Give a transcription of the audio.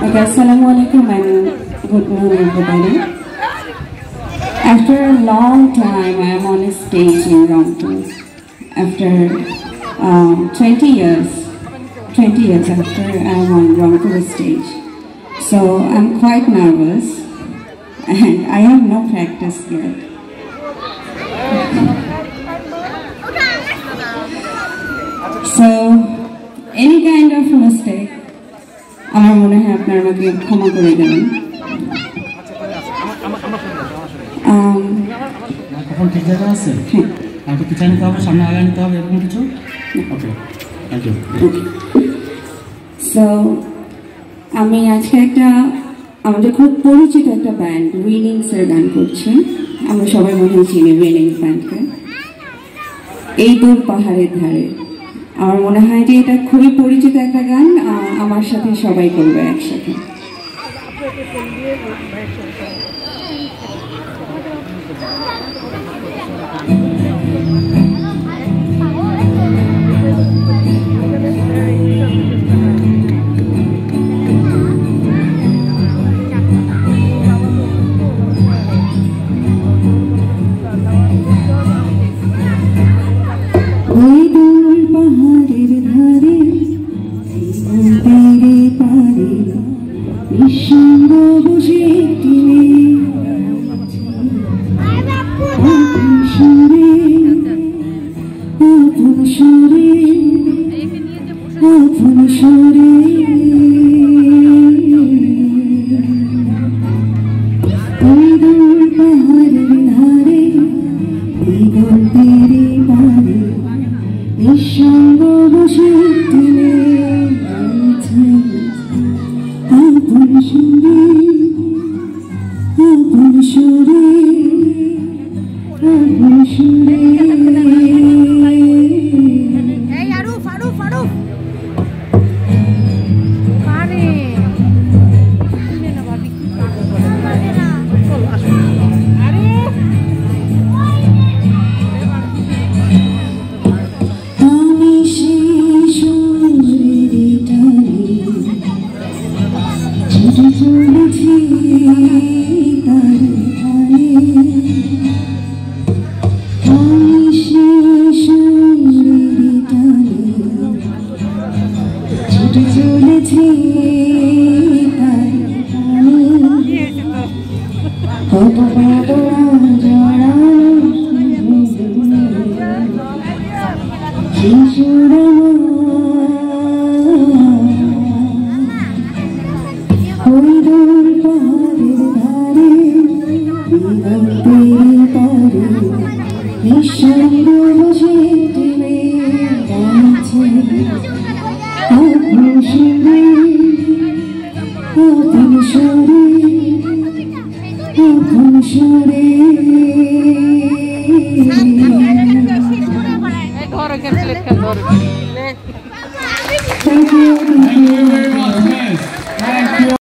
Okay, Assalamualaikum and good morning everybody. After a long time I am on a stage in Rangpur. After 20 years after I am on Rangpur stage. So I'm quite nervous and I have no practice yet. So any kind of mistake আমার মনে হয় আপনারা আমাকে ক্ষমা করে দেবেন। এখন ঠিক জায়গা আছে? হ্যাঁ। আমাকে পিছনে নিতে হবে, সামনে আগে নিতে হবে, এরকম কিছু? ওকে, থ্যাংক ইউ। সো আমি আজকে আমাদের খুব পরিচিত একটা ব্যান্ড উইনিংসের গান করছি। আমরা সবাই মনে হয় চিনি উইনিংস ব্যান্ডকে। এই দূর পাহাড়ের ধারে। আমার মনে হয় যে এটা খুবই পরিচিত একটা গান, আমার সাথে সবাই করবে একসাথে। Thank you.